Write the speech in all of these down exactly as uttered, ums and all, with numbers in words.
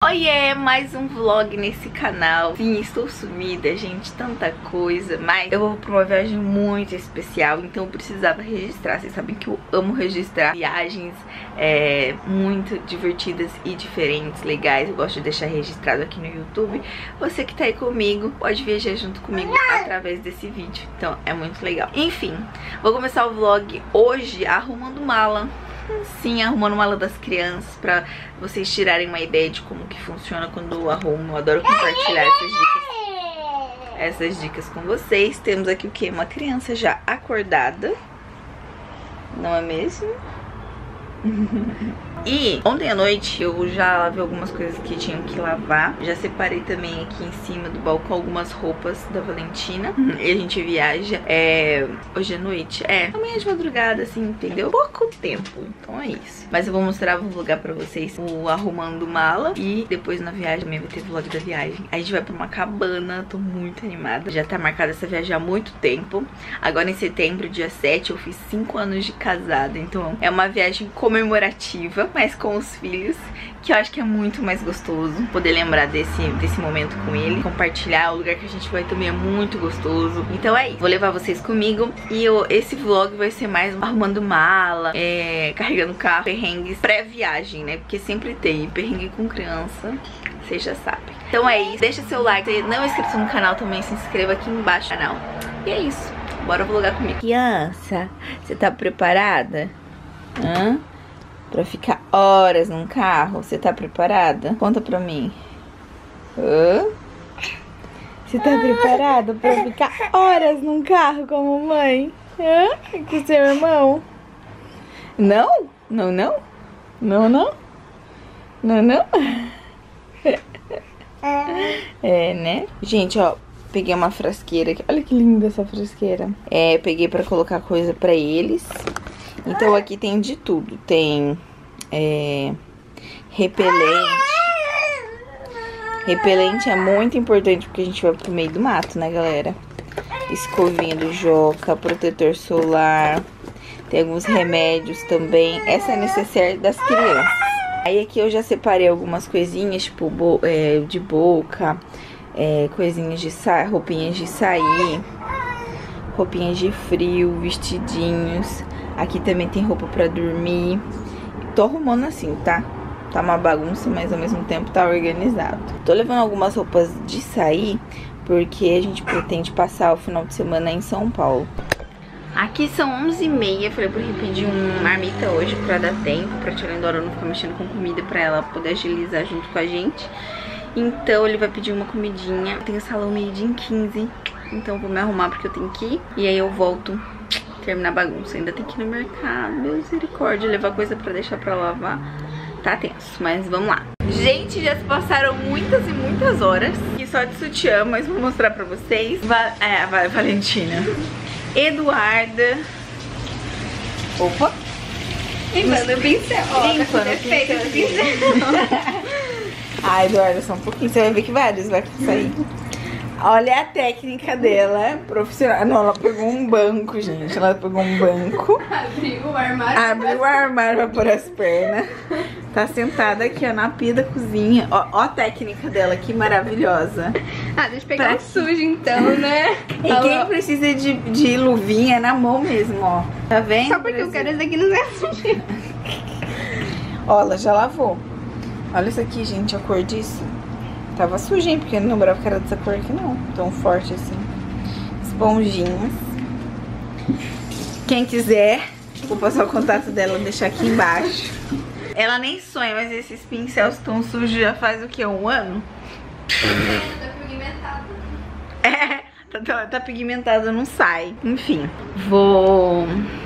Oiê, mais um vlog nesse canal. Sim, estou sumida, gente, tanta coisa. Mas eu vou pra uma viagem muito especial, então eu precisava registrar. Vocês sabem que eu amo registrar viagens é, muito divertidas e diferentes, legais. Eu gosto de deixar registrado aqui no YouTube. Você que tá aí comigo pode viajar junto comigo através desse vídeo. Então é muito legal. Enfim, vou começar o vlog hoje arrumando mala. Sim, arrumando mala das crianças, pra vocês tirarem uma ideia de como que funciona quando eu arrumo. Eu adoro compartilhar essas dicas Essas dicas com vocês. Temos aqui o que? Uma criança já acordada, não é mesmo? E ontem à noite eu já lavei algumas coisas que tinham que lavar. Já separei também aqui em cima do balcão algumas roupas da Valentina. E a gente viaja é, hoje à noite. É, amanhã de madrugada, assim, entendeu? Pouco tempo, então é isso. Mas eu vou mostrar, vou vlogar pra vocês o arrumando mala. E depois na viagem também vai ter vlog da viagem. A gente vai pra uma cabana, tô muito animada. Já tá marcada essa viagem há muito tempo. Agora em setembro, dia sete, eu fiz cinco anos de casada. Então é uma viagem comemorativa, mas com os filhos, que eu acho que é muito mais gostoso poder lembrar desse, desse momento com ele, compartilhar. O lugar que a gente vai também é muito gostoso. Então é isso, vou levar vocês comigo. E eu, esse vlog vai ser mais arrumando mala, é, carregando carro, perrengues pré-viagem, né? Porque sempre tem perrengue com criança, vocês já sabem. Então é isso, deixa seu like. Se não é inscrito no canal também, se inscreva aqui embaixo no canal. E é isso, bora vlogar comigo. Criança, você tá preparada? Hã? Pra ficar horas num carro? Você tá preparada? Conta pra mim. Hã? Você tá preparada pra ficar horas num carro com a mamãe? Hã? Com seu irmão? Não? Não, não? Não, não? Não, não? É, né? Gente, ó, peguei uma frasqueira aqui. Olha que linda essa frasqueira. É, peguei pra colocar coisa pra eles. Então aqui tem de tudo. Tem é, repelente. Repelente é muito importante porque a gente vai pro meio do mato, né, galera? Escovinha do Joca, protetor solar. Tem alguns remédios também. Essa é a necessaire das crianças. Aí aqui eu já separei algumas coisinhas, tipo bo é, de boca, é, coisinhas de sair, roupinhas de sair, roupinhas de frio, vestidinhos. Aqui também tem roupa pra dormir. Tô arrumando assim, tá? Tá uma bagunça, mas ao mesmo tempo tá organizado. Tô levando algumas roupas de sair, porque a gente pretende passar o final de semana em São Paulo. Aqui são onze e meia, falei pra ele pedir um marmita hoje pra dar tempo, pra tia Lindora não ficar mexendo com comida, pra ela poder agilizar junto com a gente. Então ele vai pedir uma comidinha. Tem o salão meio-dia em quinze, então vou me arrumar porque eu tenho que ir. E aí eu volto terminar a bagunça. Ainda tem que ir no mercado, misericórdia, levar coisa pra deixar pra lavar. Tá tenso, mas vamos lá. Gente, já se passaram muitas e muitas horas. E só de sutiã, mas vou mostrar pra vocês. Va é, vai, Valentina. Eduarda. Opa. Limpando o pincel. Limpando o pincel. Ah, Eduarda, só um pouquinho. Você vai ver que vários vai sair. Olha a técnica dela, profissional. Não, ela pegou um banco, gente. Ela pegou um banco. Abriu o armário. Abriu o armário pra pôr as pernas. Tá sentada aqui, ó, na pia da cozinha. Ó, ó a técnica dela, que maravilhosa. Ah, deixa eu pegar pra... um sujo então, né? E Alô. Quem precisa de, de luvinha é na mão mesmo, ó. Tá vendo? Só porque eu quero esse aqui não é sujo. Ó, ela já lavou. Olha isso aqui, gente, a cor disso. Tava sujinho, porque eu não lembrava que era dessa cor aqui, não. Tão forte assim. Esponjinhas. Quem quiser, vou passar o contato dela, deixar aqui embaixo. Ela nem sonha, mas esses pincéis estão sujos já faz o que? Um ano? Tá pigmentado. É, tá, tá, tá pigmentado, não sai. Enfim, vou...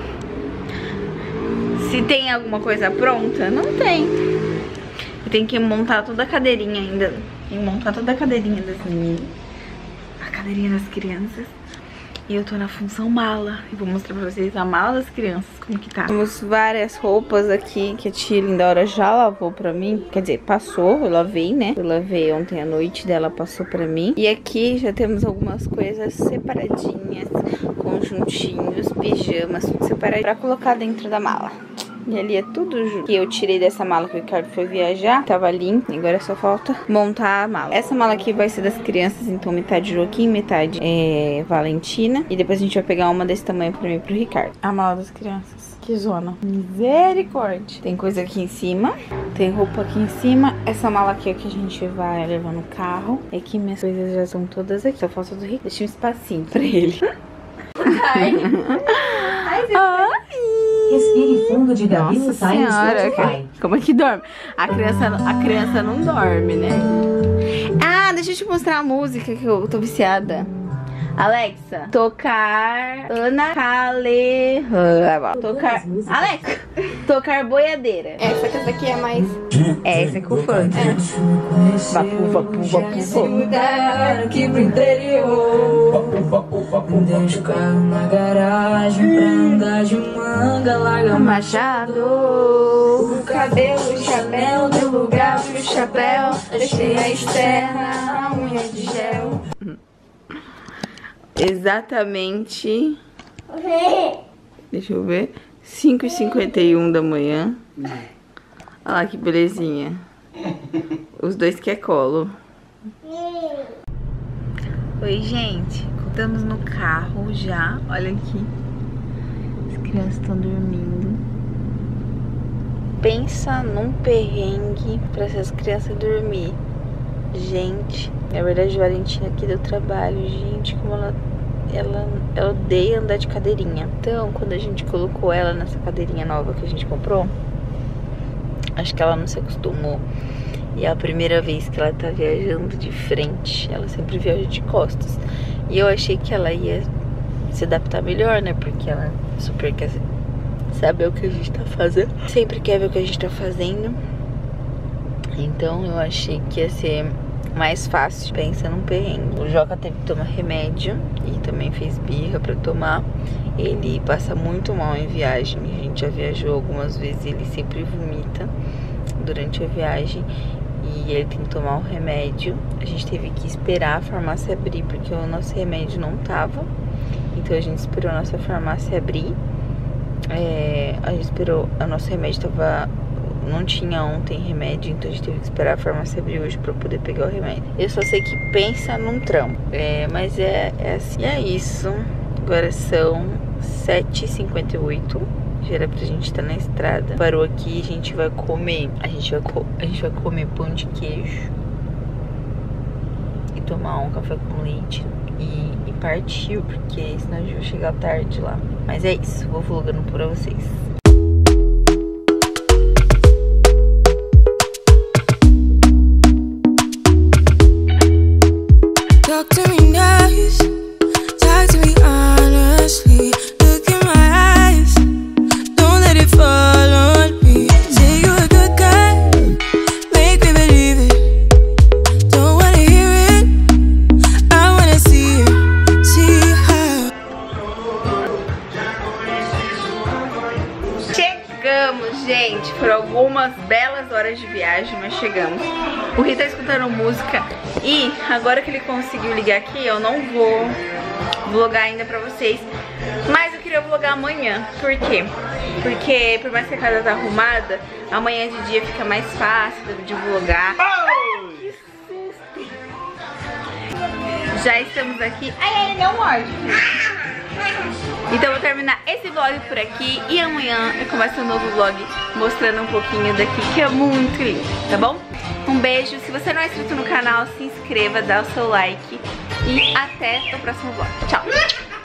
Se tem alguma coisa pronta, não tem. Eu tenho que montar toda a cadeirinha ainda. Tem que montar toda a cadeirinha das meninas, a cadeirinha das crianças. E eu tô na função mala. E vou mostrar pra vocês a mala das crianças, como que tá. Temos várias roupas aqui que a tia Lindora já lavou pra mim. Quer dizer, passou, eu lavei, né? Eu lavei ontem à noite, dela passou pra mim. E aqui já temos algumas coisas separadinhas, conjuntinhos, pijamas, tudo separadinho pra colocar dentro da mala. E ali é tudo que eu tirei dessa mala que o Ricardo foi viajar. Tava limpo, agora só falta montar a mala. Essa mala aqui vai ser das crianças, então metade Joaquim, metade é Valentina. E depois a gente vai pegar uma desse tamanho pra mim e pro Ricardo. A mala das crianças. Que zona. Misericórdia. Tem coisa aqui em cima. Tem roupa aqui em cima. Essa mala aqui é que a gente vai levar no carro. É que minhas coisas já são todas aqui. Só falta do Ricardo. Deixa um espacinho pra ele. Ai. Ai, Ai. Respire fundo de Gabi. Nossa senhora. Como é que dorme? A criança, a criança não dorme, né? Ah, deixa eu te mostrar a música que eu tô viciada. Alexa, tocar Ana Cale... Tocar... Alexa, tocar boiadeira. Essa que essa daqui é mais... É, essa que é o funk. É. Vapu, vapu, vapu, vapu. Mudar aqui pro interior. Deixa o carro na garagem pra andar de manga, larga machado. O cabelo, o chapéu, deu lugar pro chapéu. Deixei a externa, a unha de gel. Exatamente. Deixa eu ver. cinco e cinquenta e um da manhã. Olha lá que belezinha. Os dois que é colo. Oi, gente. Estamos no carro já. Olha aqui. As crianças estão dormindo. Pensa num perrengue pra essas crianças dormir. Gente, na verdade, a Valentina aqui deu trabalho. Gente, como ela, ela, ela odeia andar de cadeirinha. Então, quando a gente colocou ela nessa cadeirinha nova que a gente comprou, acho que ela não se acostumou. E é a primeira vez que ela tá viajando de frente. Ela sempre viaja de costas. E eu achei que ela ia se adaptar melhor, né? Porque ela super quer saber o que a gente tá fazendo. Sempre quer ver o que a gente tá fazendo. Então eu achei que ia ser mais fácil. Pensa num perrengue. O Joca teve que tomar remédio e também fez birra pra tomar. Ele passa muito mal em viagem. A gente já viajou algumas vezes e ele sempre vomita durante a viagem. E ele tem que tomar o remédio. A gente teve que esperar a farmácia abrir porque o nosso remédio não tava. Então a gente esperou a nossa farmácia abrir. É, a gente esperou, o nosso remédio tava... Não tinha ontem remédio, então a gente teve que esperar a farmácia abrir hoje pra poder pegar o remédio. Eu só sei que pensa num trampo. É, mas é, é assim. E é isso. Agora são sete e cinquenta e oito. Já era pra gente estar na estrada. Parou aqui, a gente vai comer. A gente vai, co a gente vai comer pão de queijo. E tomar um café com leite. E, e partiu, porque senão a gente vai chegar tarde lá. Mas é isso, vou vlogando pra vocês. Talk to me nice, talk to me honestly. Look in my eyes, don't let it fall on me. Say you're a good guy, make me believe it. Don't wanna hear it, I wanna see it, see how. Chegamos, gente. Foram algumas belas horas de viagem, mas chegamos. O Rita tá escutando música e agora que ele conseguiu ligar aqui, eu não vou vlogar ainda pra vocês. Mas eu queria vlogar amanhã. Por quê? Porque por mais que a casa tá arrumada, amanhã de dia fica mais fácil de vlogar. Ai, que susto! Já estamos aqui. Ai, ai, não morde. Então eu vou terminar esse vlog por aqui e amanhã eu começo um novo vlog mostrando um pouquinho daqui, que é muito lindo, tá bom? Um beijo, se você não é inscrito no canal, se inscreva, dá o seu like e até o próximo vlog. Tchau!